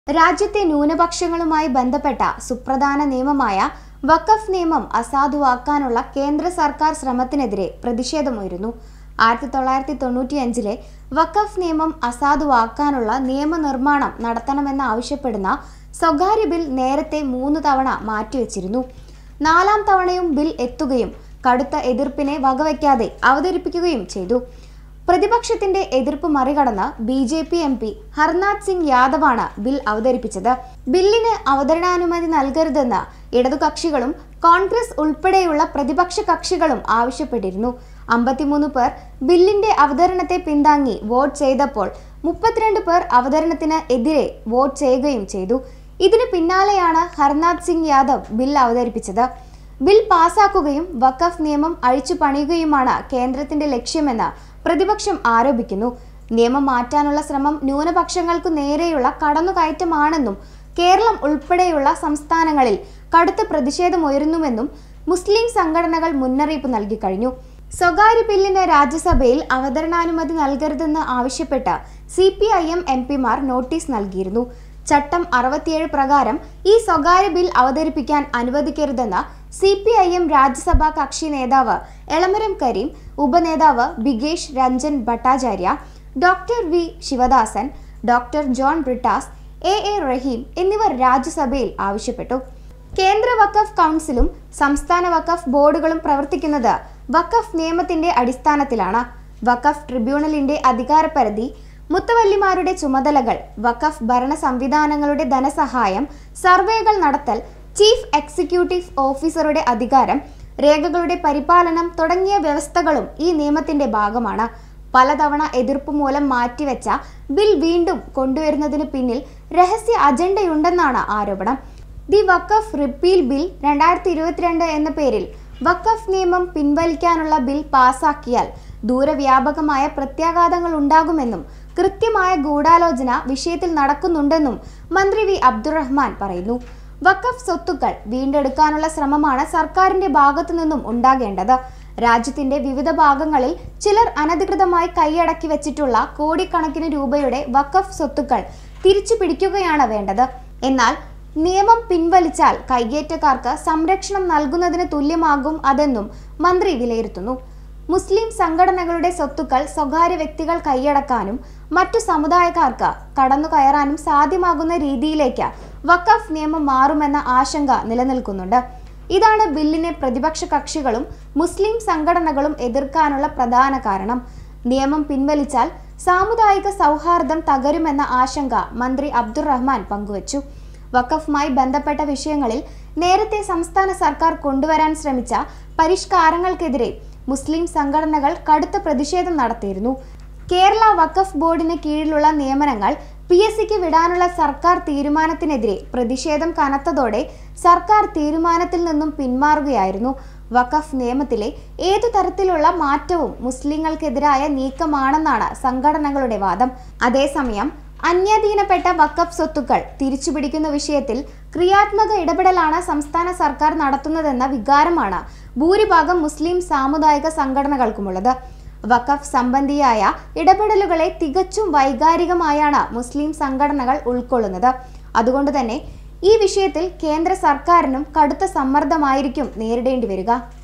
രാജ്യത്തെ ന്യൂനപക്ഷങ്ങളുമായി ബന്ധപ്പെട്ട സുപ്രധാന നിയമമായ വഖഫ് നിയമം അസാധുവാക്കാനുള്ള കേന്ദ്ര സർക്കാർ ശ്രമത്തിനെതിരെ പ്രതിഷേധമുയരുന്നു. 1995-ലെ വഖഫ് നിയമം അസാധുവാക്കാനുള്ള നിയമനിർമ്മാണം നടത്തണമെന്നാവശ്യപ്പെടുന്ന സ്വകാര്യ ബിൽ നേരത്തെ 3 തവണ മാറ്റിവെച്ചിരുന്നു. 4ാം തവണയും ബിൽ എത്തുകയും കടുത്ത എതിർപ്പിനെ വകവയ്ക്കാതെ അവതരിപ്പിക്കുകയും ചെയ്തു. പ്രതിപക്ഷത്തിന്റെ എതിർപ്പ് മറികടന്ന് BJP MP ഹർനാഥ് സിംഗ് യാദവാണ് ബിൽ അവതരിപ്പിച്ചത്. ബില്ലിന് അവതരണാനുമതി നൽകരുതെന്ന് ഇടതുകക്ഷികളും കോൺഗ്രസ് ഉൾപ്പെടെയുള്ള പ്രതിപക്ഷ കക്ഷികളും ആവശ്യപ്പെട്ടിരുന്നു. 53 പേർ ബില്ലിന്റെ അവതരണത്തെ പിന്താങ്ങി വോട്ട് ചെയ്തപ്പോൾ 32 പേർ അവതരണത്തിന് എതിരെ വോട്ട് ചെയ്യുകയും ചെയ്തു. ഇതിന് പിന്നാലെയാണ് ഹർനാഥ് സിംഗ് യാദവ് ബിൽ അവതരിപ്പിച്ചത്. ബിൽ പാസാക്കുകയും വഖഫ് നിയമം അഴിച്ചു പണിയുകയുമാണ് കേന്ദ്രത്തിന്റെ ലക്ഷ്യമെന്ന് പ്രതിപക്ഷം ആരോപിക്കുന്നു. നിയമം മാറ്റാനുള്ള ശ്രമം ന്യൂനപക്ഷങ്ങൾക്കു നേരെയുള്ള കടന്നുകയറ്റമാണെന്നും കേരളം ഉൾപ്പെടെയുള്ള സംസ്ഥാനങ്ങളിൽ കടുത്ത പ്രതിഷേധമുയരുന്നുവെന്നും മുസ്ലിം സംഘടനകൾ മുന്നറിയിപ്പ് നൽകി കഴിഞ്ഞു. സ്വകാര്യ ബില്ലിന് രാജ്യസഭയിൽ അവതരണാനുമതി നൽകരുതെന്ന് ആവശ്യപ്പെട്ട് CPIM MPമാർ നോട്ടീസ് നൽകിയിരുന്നു. ചട്ടം 67 പ്രകാരം ഈ സ്വകാര്യ ബിൽ അവതരിപ്പിക്കാൻ അനുവദിക്കരുതെന്ന് CPIM രാജ്യസഭാ കക്ഷി നേതാവ് എളമരം കരീം, ഉപനേതാവ് Bikash Ranjan Bhattacharya, doctor V Sivadasan, doctor John Brittas, A Rahim എന്നിവർ രാജ്യസഭയിൽ ആവശ്യപ്പെട്ടു. കേന്ദ്ര വഖഫ് കൗൺസിലും സംസ്ഥാന വഖഫ് ബോർഡുകളും പ്രവർത്തിക്കുന്നത് വഖഫ് നിയമത്തിന്റെ അടിസ്ഥാനത്തിലാണ്. വഖഫ് ട്രിബ്യൂണലിന്റെ അധികാരപരിധി, മുത്തവല്ലിമാരുടെ ചുമതലകൾ, വഖഫ് ഭരണ സംവിധാനങ്ങളുടെ ധനസഹായം, സർവേകൾ നടത്തൽ, ചീഫ് എക്സിക്യൂട്ടീവ് ഓഫീസറുടെ അധികാരം, രേഖകളുടെ പരിപാലനം തുടങ്ങിയ വ്യവസ്ഥകളും ഈ നിയമത്തിന്റെ ഭാഗമാണ്. പലതവണ എതിർപ്പ് മൂലം മാറ്റിവെച്ച ബിൽ വീണ്ടും കൊണ്ടുവരുന്നതിന് പിന്നിൽ രഹസ്യ അജണ്ടയുണ്ടെന്നാണ് ആരോപണം. ദി വഖഫ് റിപ്പീൽ ബിൽ 2022 എന്ന പേരിൽ വഖഫ് നിയമം പിൻവലിക്കാനുള്ള ബിൽ പാസാക്കിയാൽ ദൂരവ്യാപകമായ പ്രത്യാഘാതങ്ങൾ ഉണ്ടാകുമെന്നും കൃത്യമായ ഗൂഢാലോചന വിഷയത്തിൽ നടക്കുന്നുണ്ടെന്നും മന്ത്രി V അബ്ദുറഹ്മാൻ പറയുന്നു. വഖഫ് സ്വത്തുക്കൾ വീണ്ടെടുക്കാനുള്ള ശ്രമമാണ് സർക്കാരിന്റെ ഭാഗത്തു നിന്നും ഉണ്ടാകേണ്ടത്. രാജ്യത്തിന്റെ വിവിധ ഭാഗങ്ങളിൽ ചിലർ അനധികൃതമായി കൈയടക്കി വെച്ചിട്ടുള്ള കോടിക്കണക്കിന് രൂപയുടെ വഖഫ് സ്വത്തുക്കൾ തിരിച്ചു പിടിക്കുകയാണ് വേണ്ടത്. എന്നാൽ നിയമം പിൻവലിച്ചാൽ കൈയേറ്റക്കാർക്ക് സംരക്ഷണം നൽകുന്നതിന് തുല്യമാകും അതെന്നും മന്ത്രി വിലയിരുത്തുന്നു. മുസ്ലിം സംഘടനകളുടെ സ്വത്തുക്കൾ സ്വകാര്യ വ്യക്തികൾ കൈയടക്കാനും മറ്റു സമുദായക്കാർക്ക് കടന്നുകയറാനും സാധ്യമാകുന്ന രീതിയിലേക്ക് വഖഫ് നിയമം മാറുമെന്ന ആശങ്ക നിലനിൽക്കുന്നുണ്ട്. ഇതാണ് ബില്ലിനെ പ്രതിപക്ഷ കക്ഷികളും മുസ്ലിം സംഘടനകളും എതിർക്കാനുള്ള പ്രധാന കാരണം. നിയമം പിൻവലിച്ചാൽ സാമുദായിക സൗഹാർദ്ദം തകരുമെന്ന ആശങ്ക മന്ത്രി അബ്ദുറഹ്മാൻ പങ്കുവച്ചു. വഖഫുമായി ബന്ധപ്പെട്ട വിഷയങ്ങളിൽ നേരത്തെ സംസ്ഥാന സർക്കാർ കൊണ്ടുവരാൻ ശ്രമിച്ച പരിഷ്കാരങ്ങൾക്കെതിരെ മുസ്ലിം സംഘടനകൾ കടുത്ത പ്രതിഷേധം നടത്തിയിരുന്നു. കേരള വഖഫ് ബോർഡിന് കീഴിലുള്ള നിയമനങ്ങൾ PSCക്ക് വിടാനുള്ള സർക്കാർ തീരുമാനത്തിനെതിരെ പ്രതിഷേധം കനത്തതോടെ സർക്കാർ തീരുമാനത്തിൽ നിന്നും പിന്മാറുകയായിരുന്നു. വഖഫ് നിയമത്തിലെ ഏതു തരത്തിലുള്ള മാറ്റവും മുസ്ലിങ്ങൾക്കെതിരായ നീക്കമാണെന്നാണ് സംഘടനകളുടെ വാദം. അതേസമയം അന്യാധീനപ്പെട്ട വഖഫ് സ്വത്തുക്കൾ തിരിച്ചുപിടിക്കുന്ന വിഷയത്തിൽ ക്രിയാത്മക ഇടപെടലാണ് സംസ്ഥാന സർക്കാർ നടത്തുന്നതെന്ന വികാരമാണ് ഭൂരിഭാഗം മുസ്ലിം സാമുദായിക സംഘടനകൾക്കുമുള്ളത്. വഖഫ് സംബന്ധിയായ ഇടപെടലുകളെ തികച്ചും വൈകാരികമായാണ് മുസ്ലിം സംഘടനകൾ ഉൾക്കൊള്ളുന്നത്. അതുകൊണ്ട് തന്നെ ഈ വിഷയത്തിൽ കേന്ദ്ര സർക്കാരിനും കടുത്ത സമ്മർദ്ദമായിരിക്കും നേരിടേണ്ടി വരിക.